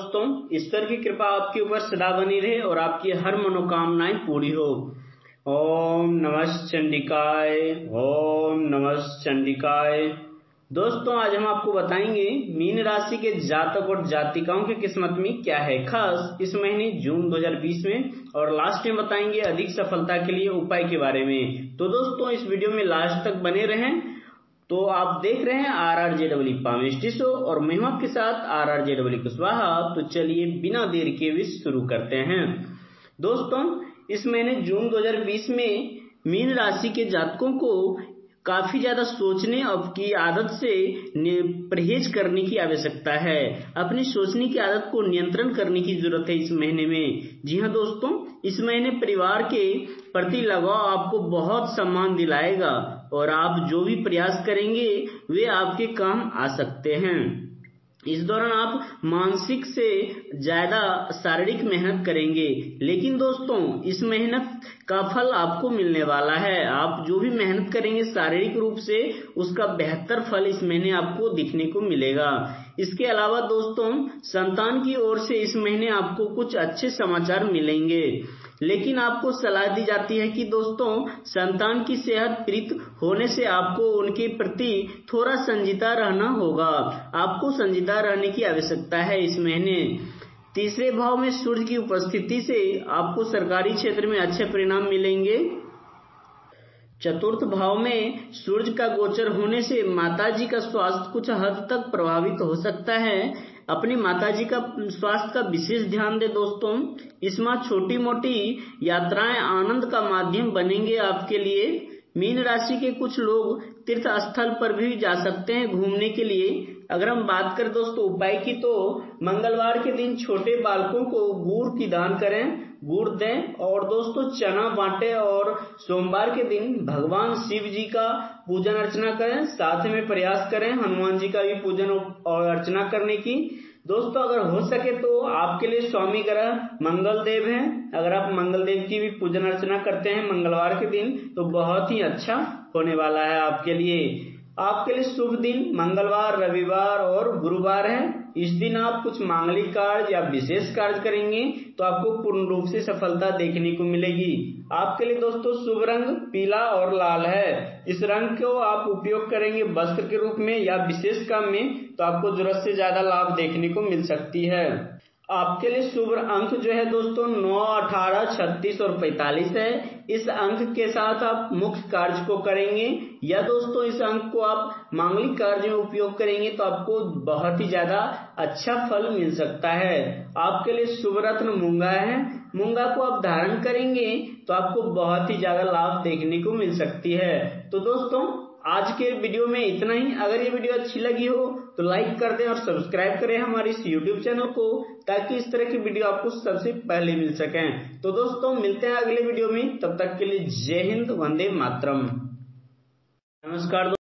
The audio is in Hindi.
दोस्तों, ईश्वर की कृपा आपके ऊपर सदा बनी रहे और आपकी हर मनोकामनाएं पूरी हो। ओम नमः चंडिकाय, ओम नमः चंडिकाय। दोस्तों, आज हम आपको बताएंगे मीन राशि के जातक और जातिकाओं की किस्मत में क्या है खास इस महीने जून 2020 में, और लास्ट में बताएंगे अधिक सफलता के लिए उपाय के बारे में। तो दोस्तों, इस वीडियो में लास्ट तक बने रहें। तो आप देख रहे हैं RRJEE पामिस्ट्री शो और मैं हूं आपके साथ RRJEE कुशवाहा। तो चलिए बिना देर के भी शुरू करते हैं। दोस्तों, इस महीने जून 2020 में मीन राशि के जातकों को काफी ज्यादा सोचने की आदत से परहेज करने की आवश्यकता है। अपनी सोचने की आदत को नियंत्रण करने की जरूरत है इस महीने में। जी हाँ दोस्तों, इस महीने परिवार के प्रति लगाव आपको बहुत सम्मान दिलाएगा और आप जो भी प्रयास करेंगे वे आपके काम आ सकते हैं। इस दौरान आप मानसिक से ज्यादा शारीरिक मेहनत करेंगे, लेकिन दोस्तों इस मेहनत का फल आपको मिलने वाला है। आप जो भी मेहनत करेंगे शारीरिक रूप से, उसका बेहतर फल इस महीने आपको दिखने को मिलेगा। इसके अलावा दोस्तों, संतान की ओर से इस महीने आपको कुछ अच्छे समाचार मिलेंगे, लेकिन आपको सलाह दी जाती है कि दोस्तों संतान की सेहत पीड़ित होने से आपको उनके प्रति थोड़ा संजीदा रहना होगा। आपको संजीदा रहने की आवश्यकता है इस महीने। तीसरे भाव में सूर्य की उपस्थिति से आपको सरकारी क्षेत्र में अच्छे परिणाम मिलेंगे। चतुर्थ भाव में सूर्य का गोचर होने से माताजी का स्वास्थ्य कुछ हद तक प्रभावित हो सकता है। अपनी माताजी का स्वास्थ्य का विशेष ध्यान दें दोस्तों। इस माह छोटी मोटी यात्राएं आनंद का माध्यम बनेंगे आपके लिए। मीन राशि के कुछ लोग तीर्थ स्थल पर भी जा सकते हैं घूमने के लिए। अगर हम बात करें दोस्तों उपाय की, तो मंगलवार के दिन छोटे बालकों को गुड़ की दान करें, गुड़ दें और दोस्तों चना बांटे, और सोमवार के दिन भगवान शिव जी का पूजन अर्चना करें। साथ में प्रयास करें हनुमान जी का भी पूजन और अर्चना करने की। दोस्तों, अगर हो सके तो आपके लिए स्वामी ग्रह मंगल देव हैं। अगर आप मंगल देव की भी पूजन अर्चना करते हैं मंगलवार के दिन, तो बहुत ही अच्छा होने वाला है आपके लिए। आपके लिए शुभ दिन मंगलवार, रविवार और गुरुवार है। इस दिन आप कुछ मांगलिक कार्य या विशेष कार्य करेंगे तो आपको पूर्ण रूप से सफलता देखने को मिलेगी। आपके लिए दोस्तों शुभ रंग पीला और लाल है। इस रंग को आप उपयोग करेंगे वस्त्र के रूप में या विशेष काम में, तो आपको जरूरत से ज्यादा लाभ देखने को मिल सकती है। आपके लिए शुभ अंक जो है दोस्तों 9, 18, 36 और 45 है। इस अंक के साथ आप मुख्य कार्य को करेंगे या दोस्तों इस अंक को आप मांगलिक कार्य में उपयोग करेंगे तो आपको बहुत ही ज्यादा अच्छा फल मिल सकता है। आपके लिए शुभ रत्न मूंगा है। मूंगा को आप धारण करेंगे तो आपको बहुत ही ज्यादा लाभ देखने को मिल सकती है। तो दोस्तों, आज के वीडियो में इतना ही। अगर ये वीडियो अच्छी लगी हो तो लाइक कर दें और सब्सक्राइब करें हमारे इस YouTube चैनल को, ताकि इस तरह की वीडियो आपको सबसे पहले मिल सकें। तो दोस्तों, मिलते हैं अगले वीडियो में। तब तक के लिए जय हिंद, वंदे मातरम। नमस्कार।